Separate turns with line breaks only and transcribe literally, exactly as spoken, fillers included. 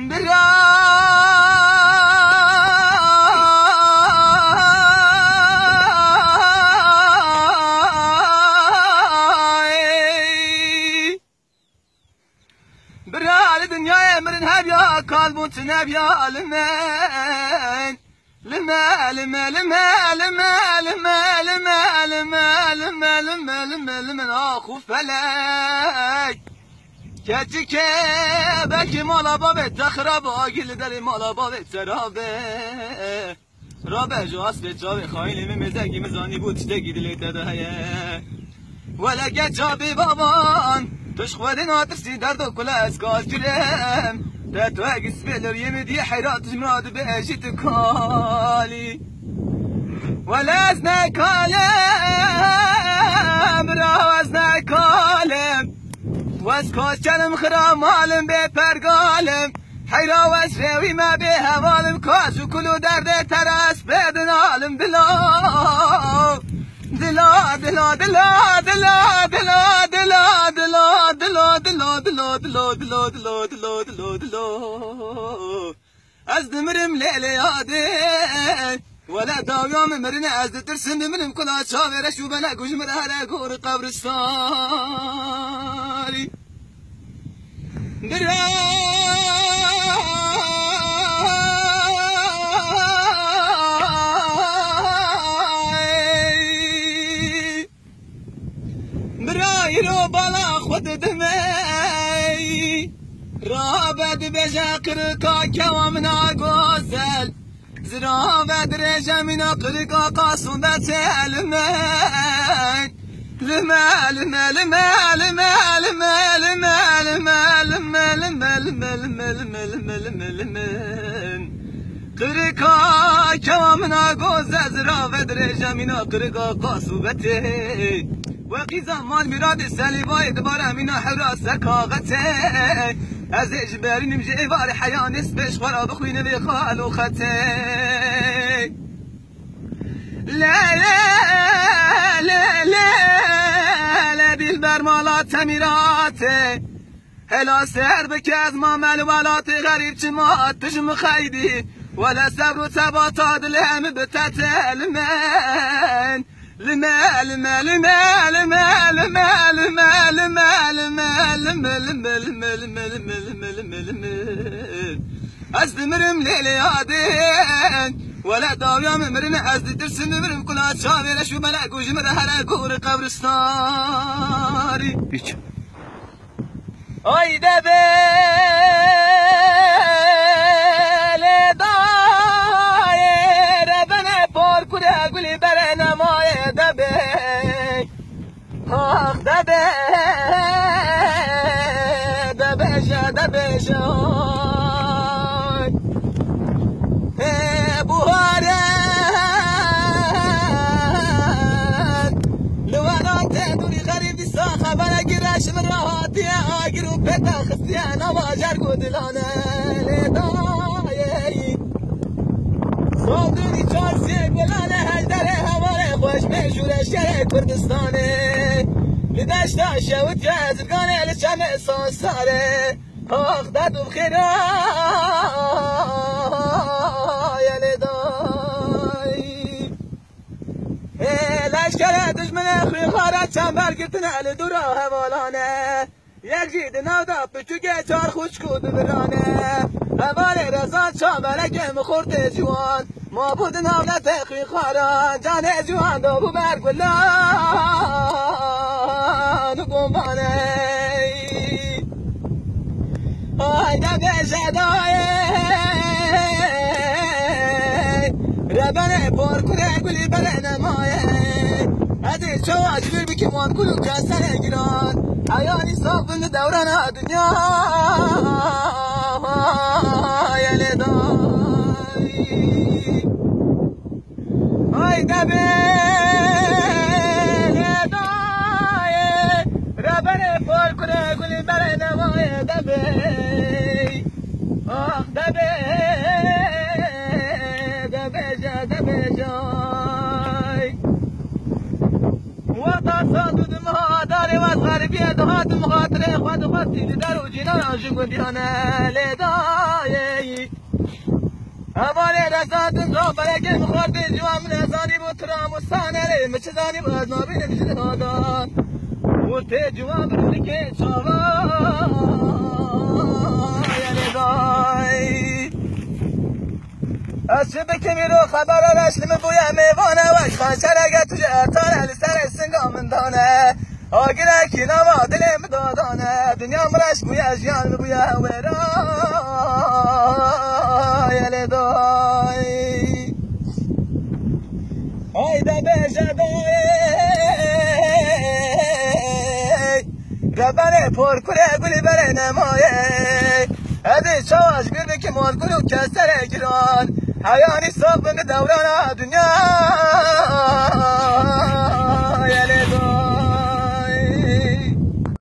برا الدنيا مرن هبيا كالبون تنبيا لمن لما لما لما لما لما لما لما لما لما لما لما اخو فلك كتك بك مالا باب تخرب آگل در مالا باب ترابه رابه جو اصل جاوه خاين ممزگی مزانی بود تگی دلی تدهیه ولگه جابی بابان تش خودن آترسی درد و کل از کاز جرم تتو اگس بلر یمدی حیرات جمراد به اجیت کالی ولاز نکالم راز نکالم واز کاز چلم خرام عالم به پرگالم حیرا واز روی ما به حوالم کاز و کلو درد ترس بدن عالم دلا دلا دلا دلا دلا دلا دلا دلا دلا دلا دلا دلا دلا دلا دلا دلا دلا از دمرم لیل یاده ولا داوام مرن از ترسم منم کلا چاوره شو بنا گوش مره گور قبرستانی درا رو بالا خود دمی رابد بجاقر کا کوامنا گوزل زرابد رجمنا قلقا قاسون بتعلمن لما لما لما لما لما لما لما لما لما لما لما لما لما لما لما قلقا کوامنا گوزل زرابد رجمنا قلقا قاسون بتعلمن وقی زمان میراد سلیبای دبار امینا حراس کاغته از اجباری نمجه ایوار حیان اسمش ورا بخوینه به خالو خته لا لا لا لا لا دیل برمالات میراته هلا سر بک از ما ملوالات غریب چمات تجم خیدی ولا صبر و ثبات عادل هم بتتلمن لما لما لما لما لما لما لما لما لما لما لما لما لما لما لما از دمرم لیل یادن ولا داویم مرن از درسم مرم کلا چاویل شو بلا گوش مره هر گور قبرستانی بیچ آی دبه آخ دبه دبه جا دبه جا بوهارن لورات دوری غریبی سا خبر گرش من راحتی آگر و پتا خستیان آواجر گودلانه لیدایی صادونی چارسی گلانه هجدر هواره خوش میشوره شهر کردستانه لدشتا شوت یا زرگانه لشمع سانساره آخ داد و بخیره یا لیدایی لشکر دشمن خوی خارد چنبر گرتنه لدورا حوالانه یک جید نودا پچوگه چار خوش کود برانه حوال رزان چنبرک مخورد جوان ما بود نامت خوی خارد جان جوان دو بو برگلان گنبانه آی دبه جدای ربنه پر کنه گلی بله نمایه ادی چو عجبیر بی که مان کلو کسنه گیران حیانی صافن دوران دنیا یلی دایی آی دبه ربنه پر کنه گلی بله نمایه دبه آخ دبه دبه جا دبه جای وطا صادو دمها داری و غربیه هات مخاطره خود خودی در و جینا جگودیانه لیدایی اواره رسات را برای مخاطب جوام نزانی بود ترام و سانره مچزانی بود نابین بجد هادا و ته جوام برولی که چاوا لیدایی از چه بکمی رو خبر رشت من بویا میوانه وش خانچر اگر توی ارتان علی سر سنگا من دانه آگره کی نوا دلم دادانه دنیا مرش بویا جیان بویا هویرا یلی دای آیده بجه دای ربنه پر کره گلی بره نمایه ادی چاش گرده که مال گلو کسر گران حیانی صاف بند دوران دنیا یلی